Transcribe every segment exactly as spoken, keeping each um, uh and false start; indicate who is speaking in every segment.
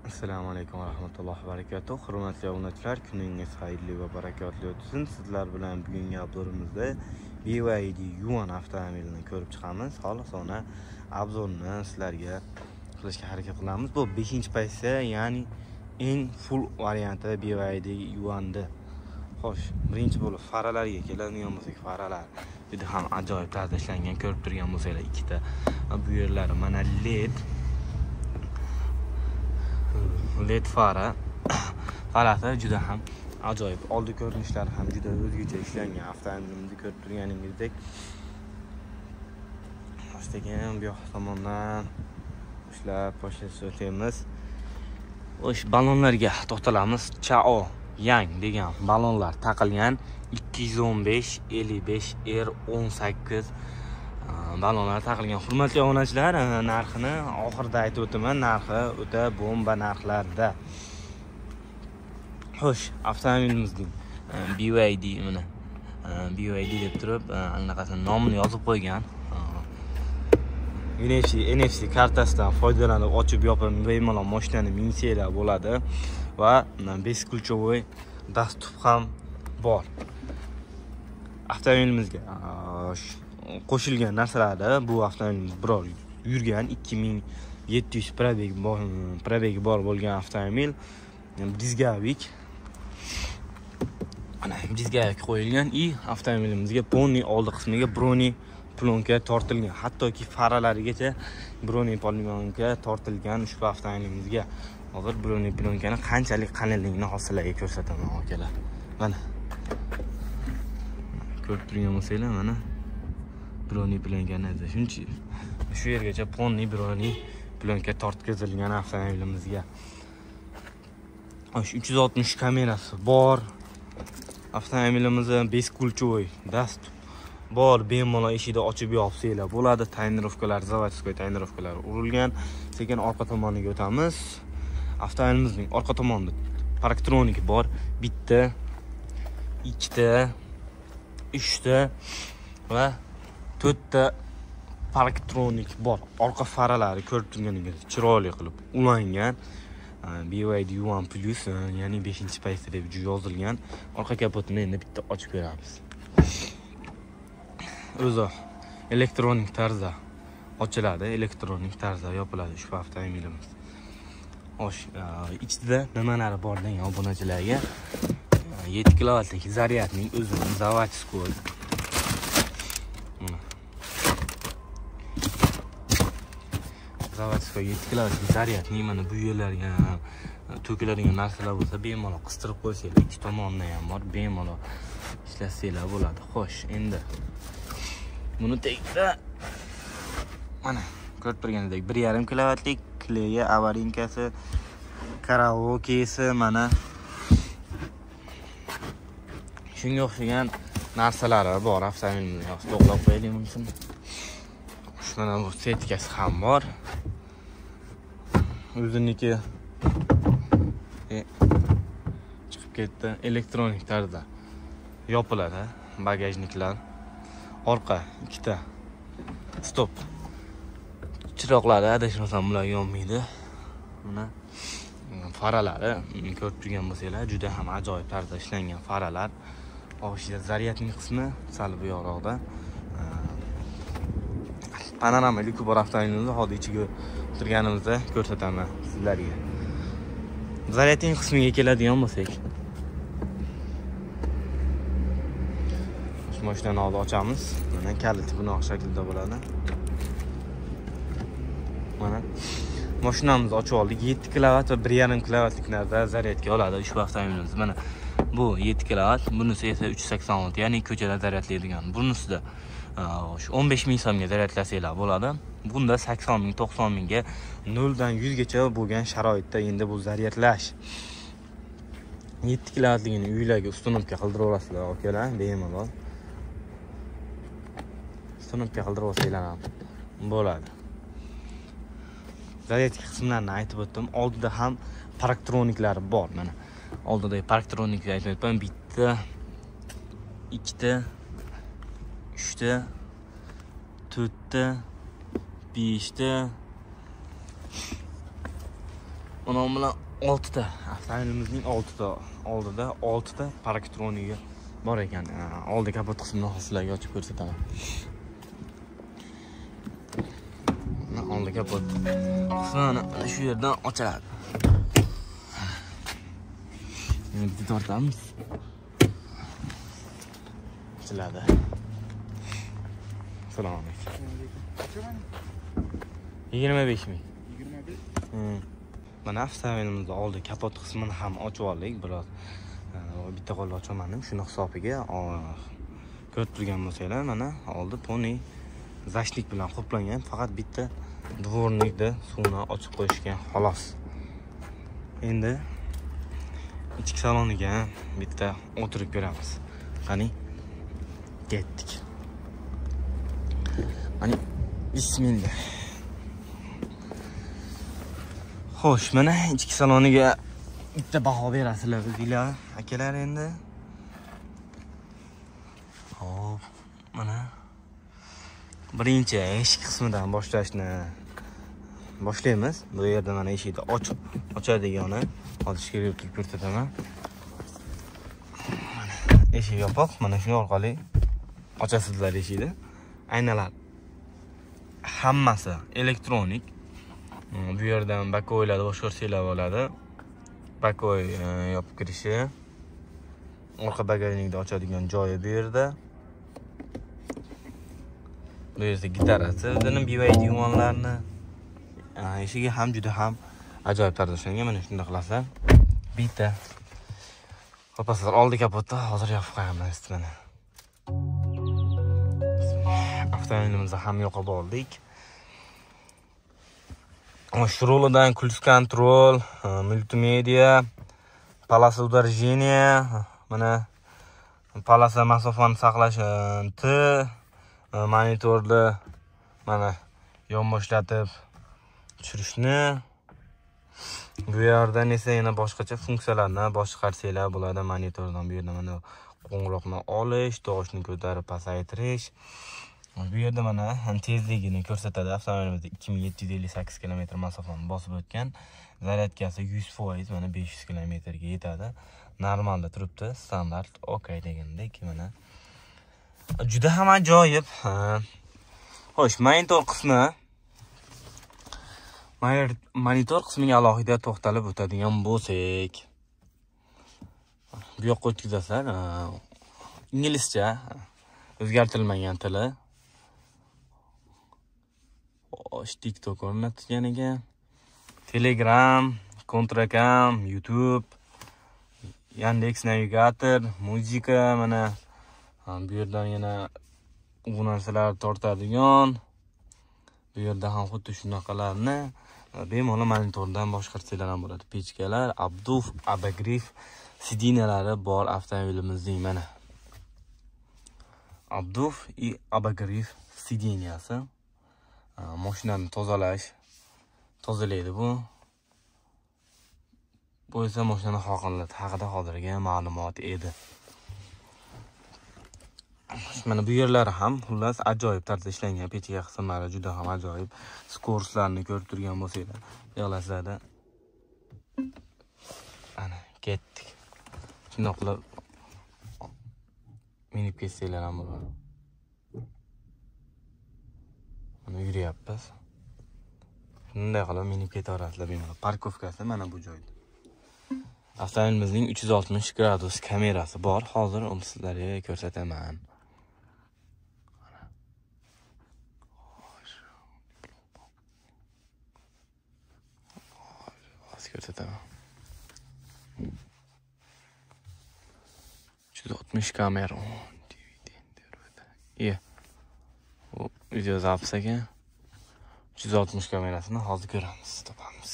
Speaker 1: Assalomu alaykum va rahmatullohi va barakatuh. Hurmatli obunachilar, kuningiz xayrli va barakotli o'tsin. Sizlar bilan bugungi obzorimizda B Y D Yuan avtomobilini ko'rib chiqamiz. Xolos ona obzorni sizlarga qilishga harakat qilamiz. Bu beshinchi pozitsiya, ya'ni eng full varianti B Y D Yuan'da. Xo'sh, birinchi bo'lib faralarga keladigan bo'lsak, faralar juda ham ajoyib tarzda ishlangan. Ko'rib turgan bo'lsanglar, ikkita bu yerlari mana led led fara farasi juda ham ajoyib. Oldi ko'rinishlari ham juda o'zgacha ishlangan. Avtomobilimizni ko'rib turganingizdek, boshtagan bu yoq tomondan ishlab boshlatib o'tamiz. O'sh balonlarga to'xtalamiz. Chao Yang degan balonlar taqilgan. ikki yuz o'n besh ellik besh R o'n sakkiz balonlar taqilgan. Hurmatli obunachilar, narxini oxirida aytib o'taman. Narxi o'ta bomba narxlarda. Xo'sh, avtomobilimizning B Y D mana B Y D deb turib, allaqasini nomini yozib qo'ygan. N F C N F C kartasidan foydalanib ochib yopib bemalol mashinani minsanglar bo'ladi va beskulchovoy dastur ham bor. Avtomobilimizga qo'shilgan narsalarda bu avtomobilimiz biror yurgan ikki ming yetti yuz probeg probegi bor bo'lgan avtomobil. Dizgavik mana dizgavik qo'yilgan i avtomobilimizga ponni oldi qismiga broni plonka tortilgan. Hattoki faralarigacha broni plonka tortilgan ushbu avtomobilimizga. Hozir broni plonkani qanchalik qalinligini hozirlarga ko'rsataman akalar. Mana ko'rib turgan bo'lsanglar, mana broni plonkani shuncha shu yergacha ponni broni plonka tortkazilgan avtomobilimizga. uch yuz oltmish kamerasi bor. Avtomobilimizda beskulchovoy dastur bor. Bemalol eshikni ochib yopsanglar bo'ladi. Tonirovkalar, zavodskoy tonirovkalar urilgan. Sekin orqa tomoniga o'tamiz. Avtomobilimizning orqa tomonida parktronik bor. Bitta, ikkita, uchta va to'rtta parktronik bor. Orqa faralari ko'rib turganingizdek chiroyli qilib ulangan. B Y D Yuan Plus, ya'ni beshinchi pozitsiya deb yozilgan. Orqa kapotini endi bitta ochib ko'ramiz. O'zi elektronik tarzda ochiladi, elektronik tarzda yopiladi ushbu avtomobilimiz. Xo'sh, ichida nimalari bor degan obunachilarga yetti kilovatlik zaryadning o'zini zavodskoy zavodskoy yetti kilovatlik zaryadning mana bu yerlarga to'kiladigan narsalar bo'lsa bemalol qistirib qo'ysanglar, ikki tomonidan ham bor, bemalol ishlasanglar bo'ladi. Xo'sh, endi buni tagida mana ko'rib turganingizdek bir yarim kilovatlik kleyi, avarinkasi, karaokesi, mana shunga o'xshagan narsalari bor. Avtomobilni to'g'lab qo'yaylik mumkin. Mana bu setkasi ham bor. O'ziniki chiqib ketdi. Elektronik tarzda yopiladi bagajniklar. Orqa ikkita stop chiroqlari adashmasam bular yonmaydi. Mana faralari ko'rib turgan bo'lsanglar, juda ham ajoyib tarzda ishlangan faralar. Og'ishida zaryadning qismi sal bu yoqda. Panoramali bor avtomobilimizni hozir ichiga turganimizda ko'rsataman sizlarga. Zaryadning qismiga keladigan bo'lsak, shu mashinani hozir ochamiz. Mana kaliti bunaqa shaklda bo'ladi. Mana mashinamizni ochib oldik. yetti kilovat va bir yarim kilovatlik narxda zaryadga oladi ushbu avtomobilimiz. Mana bu yetti kilovat, bunisi esa uch yuz sakson olti, ya'ni ko'chada zaryadlaydigan. Bunisida o'n besh ming so'mga zaryadlasanglar bo'ladi. Bunda sakson ming, to'qson mingga nol dan yuz gacha bo'lgan sharoitda endi bu zaryadlash. yetti kilovatligini uylarga ustunovka qildirib olasizlar, akalar, bemalol. Ustunovka qildirib olsanglar ham bo'ladi. Zaryadka qismlarini aytib o'tdim. Oldida ham parktroniklari bor. Mana oldidagi parktronikni aytib o'tdim. Bitta, ikkita, uchta, to'rtta, beshta, Mana bilan oltita avtomobilimizning oltita oldida oltita parktronigi bor ekan. Oldi kapot qismini sizlarga ochib ko'rsataman. Mana oldi kapot qismini shu yerdan ochiladi. Endi tortamiz. Ochiladi. Assalomu alaykum. yigirma besh ming.
Speaker 2: yigirma besh.
Speaker 1: Hmm. Mana avtomobilimizning oldi kapot qismini ham ochib oldik. Biroz bitta qo'lda ochaman. Shuni hisobiga ko'rib turgan bo'lsanglar, mana oldi poni zashlik bilan qoplangan. Faqat bitta dvornikda suvni ochib qo'yishgan xolos. Endi ichki saloniga bitta o'tirib ko'ramiz. Qani ketdik. Qani bismillah. Xo'sh, mana ichki saloniga bitta baho berasizlar bizlar akalar endi. Hop, mana birinchi eshik qismidan boshlashni boshlaymiz. Bu yerda mana eshikni ochib ochadigani ochishga yo'l ko'rsataman. Mana eshik yopiq, mana shu orqali ochasizlar eshikni. Aynalar hammasi elektronik. Bu yerdan bakoylarni boshqarsanglar bo'ladi. Bakoy yopib kirishi. Orqa bagajnikni ochadigan joyi bu yerda. Bu yerda gitarasi, o'zining B Y D yumonlarni. Eshigi ham juda ham ajoyib tarzda ishlangan. Mana shunday qilasizlar. Bitta qopasizlar oldi kapotda hozir yopib qo'yamiz mana. Avtomobilimizni ham yoqib oldik. Shrulidan cruise control, multimedia, polasa udarjeniya, mana polasa masofani saqlash T, monitorda mana yonboshlatib tushirishni. Bu yerdan esa yana boshqacha funksiyalarni boshqarsanglar bo'ladi. Monitordan bu yerda mana qo'ng'iroqni olish, tovushni ko'tarib pasaytirish. Bu yerda mana tezligini ko'rsatadi. Avtomobilimizda ikki ming yetti yuz ellik sakkiz kilometr masofani bosib o'tgan. Zaryadkasi yuz foiz mana besh yuz kilometrga yetadi. Normalda turibdi, standart OK degandek mana. Juda ham ajoyib. Xo'sh, monitor qismi. Monitor qismiga alohida to'xtalib o'tadigan bo'lsak, bu yoqqa o'tkazasizlar. Inglizcha o'zgartirilmagan tili. Xo'sh, TikTok o'rnatilgan ekan. Telegram, Kontrakam, YouTube, Yandex Navigator, muzika mana bu yerdan yana u narsalar tortadigan. Bu yerda ham xuddi shunaqalarni bemalol monitordan boshqarsanglar ham bo'ladi. Pechkalar, abduf, abagrif sidinalari bor avtomobilimizning mana. Abduf и abagrif sidiniyasi. Mashinani tozalash, tozalaydi bu. Bu esa mashinani xoqinligi haqida hozirgi ma'lumot edi. Mana bu yerlari ham xullas ajoyib tarzda ishlangan. Pechka qismlari juda ham ajoyib. Skorslarni ko'rib turgan bo'lsanglar, yig'lasizlar. Ana, ketdik. Shunday qilib minib ketsanglar ham bo'ladi. Mana yuryapmiz. Shunday qilib minib ketaverasizlar bemalol. Parkovkasi mana bu joyda. Avtomobilimizning uch yuz oltmish gradus kamerasi bor. Hozir uni sizlarga ko'rsataman. Ko'rsataman. uch yuz oltmish kamera. Iya. Bu video zapis ekan. uch yuz oltmish kamerasini hozir ko'ramiz, topamiz.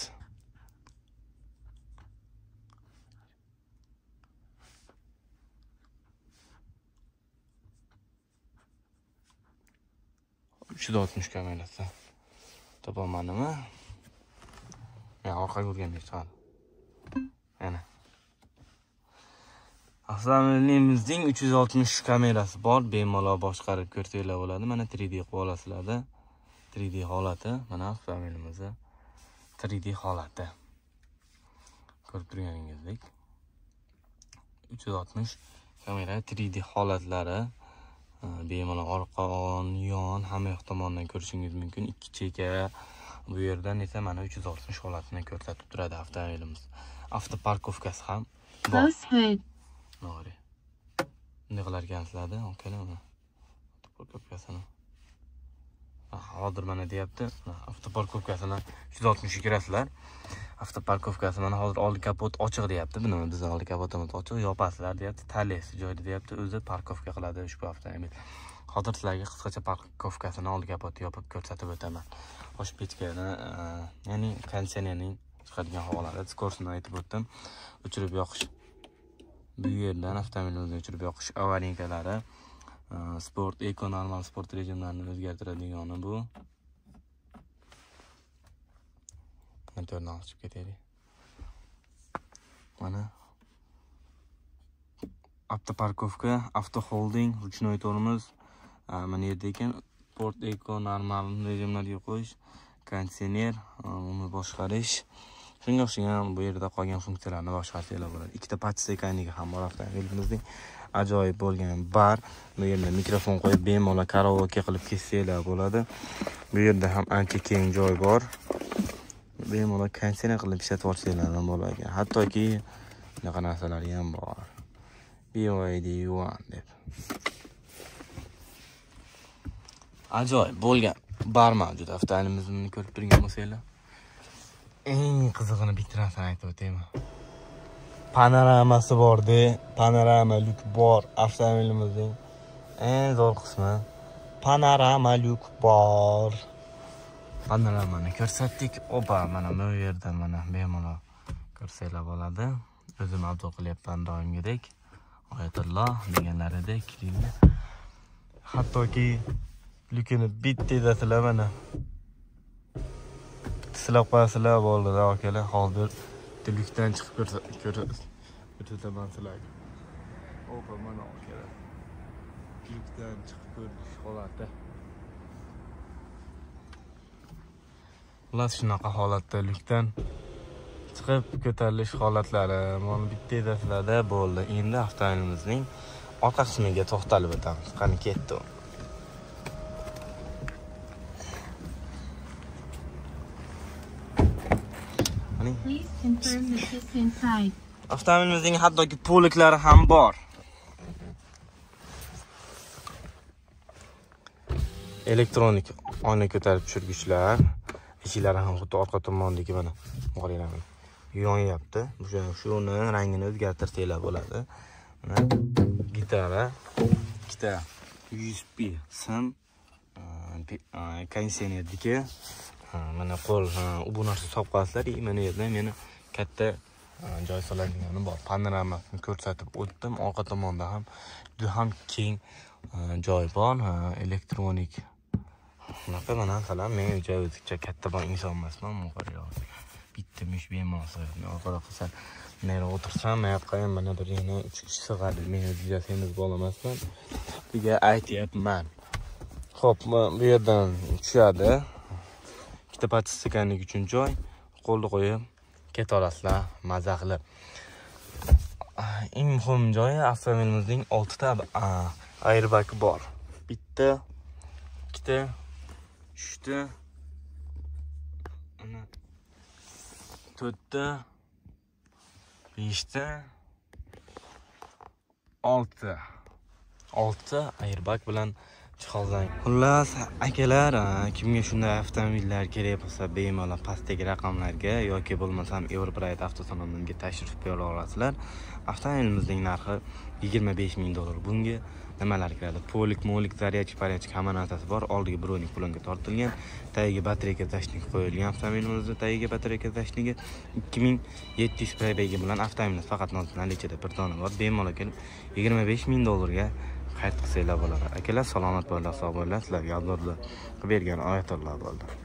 Speaker 1: uch yuz oltmish kamerasi. Topamanmi? Ya, orqaga o'rganib chiqadi. Mana. Avtomobilimizning uch yuz oltmish kamerasi bor, bemalol boshqarib ko'rsanglar bo'ladi. Mana uch D qilib olasizlar. uch D holati, mana avtomobilimizning uch D holati. ko'rib turganingizdek uch yuz oltmish kamera uch D holatlari bemalol orqa, on, yon hamma yoq tomondan ko'rishingiz mumkin. Ikki cheka. Bu yerdan esa mana uch yuz oltmish holatini ko'rsatib turadi avtomobilimiz. Avtoparkovkasi ham bor. No'g'ri. Bunday qilar ekansizlar-da, okalar. Avtoparkovkasini. Hozir mana deyapti, avtoparkovkasini uch yuz oltmish ga kirasizlar. Avtoparkovkasi mana hozir oldi kapot ochiq deyapti. Buni biz oldi kapotimiz ochiq, yopasizlar deyapti. Talesi joyda deyapti, o'zi parkovka qiladi ushbu avtomobil. Hozir sizlarga qisqacha parkovkasini oldi kapotni yopib ko'rsatib o'taman. Osh pechkani, ya'ni konditsionerning chiqadigan havolari, skorsini aytib o'tdim. O'chirib yoqish. Bu yerdan avtomobilimizni o'chirib yoqish avarinkalari, sport, eko, normal sport rejimlarini o'zgartiradigani bu. Motorni ochib ketaylik. Mana avtoparkovka, avto holding, ruchnoy tormoz, mana yerda ekan sport, eko, normal rejimlarga qo'yish, konditsioner, uni boshqarish. Shunga o'xshagan bu yerda qolgan funksiyalarni boshqarishlar bo'ladi. Ikkita patch ekanligi ham bor avtomobilimizning. Ajoyib bo'lgan bar. Bu yerda mikrofon qo'yib bemalol karaoke qilib kessanglar bo'ladi. Bu yerda ham ancha keng joy bor. Bemalol konditsioner qilib ishlatib olsanglar ham bo'ladi. Hattoki bunaqa narsalari ham bor. B Y D one deb. Ajoyib bo'lgan bar mavjud avtomobilimizni ko'rib turgan bo'lsanglar. Eng qizig'ini bitta narsani aytib o'tayman. Panoramasi bor-da, panorama lyuk bor avtomobilimizning eng zo'r qismi. Panorama lyuk bor. Panoramani ko'rsatdik. Opa, mana bu yerda mana bemalol ko'rsanglar bo'ladi. O'zim avto qilyapman doimgidek. Oyatulloh deganlaridek kiringlar. Hattoki lyukini bittadasilar mana. Silab qo'yasizlar bo'ldi, akalar. Hozir lyukdan chiqib ko'rsataman sizlarga. Opa, mana akalar. Lyukdan chiqib ko'rish holati. Xullas shunaqa holatda lyukdan chiqib ko'tarilish holatlari mana bittadasilarda bo'ldi. Endi avtomobilimizning orqa qismiga to'xtalib o'tamiz. Qani ketdi. Avtomobilimizning hattoki poliklari ham bor. Elektronik oyna ko'tarib tushirgichlar, eshiklari ham xuddi orqa tomondagi mana qaranglar. Yonyapti. Shuni rangini o'zgartirsanglar bo'ladi. Mana gitara, ikkita U S B sim, konditsionerdagi mana qo'l bu narsa solib qo'yasizlar. Mana yerda meni katta joy solinganini bor. Panoramasini ko'rsatib o'tdim. Orqa tomonda ham juda ham keng joy bor. Elektronik bunaqa mana salam, men joy o'zicha katta bir inson emasman, muqarrar. Bitta mish bemalol sig'adi. Orqada qilsam, nari o'tirsam, men yoqqa mana bir yana uch kishi sig'adi. Men o'ziga semiz bo'lamasman. Sizga aytyapman. Xo'p, bu yerdan tushadi. Ikkita patch ekanligi uchun joy, qo'lni qo'yib keta olasizlar, maza qilib. Eng muhim joyi avtomobilimizning oltita airbag bor. Bitta, ikkita, uchta, to'rtta, beshta, olti. olti airbag bilan jihozlang. Xullas, akalar, kimga shunday avtomobillar kerak bo'lsa, bemalol pastdagi raqamlarga yoki bo'lmasam Europride avtosaloniga tashrif buyura olasizlar. Avtomobilimizning narxi yigirma besh ming dollar. Bunga nimalar kiradi? Polik, molik, zaryadchi, paryadchi hamma narsasi bor. Oldiga birovning pulunga tortilgan. Tagiga batareyka zashnik qo'yilgan. Avtomobilimizning tagiga batareyka zashnigi ikki ming yetti yuz proybegi bilan avtomobilimiz faqat nolichada bir dona bor. Bemalol kelib yigirma besh ming dollarga qayt qilsanglar bo'ladi. Akalar, salomat bo'linglar, sog' bo'linglar. Sizlarga yordam qilib bergan Oyatulloh bo'ldi.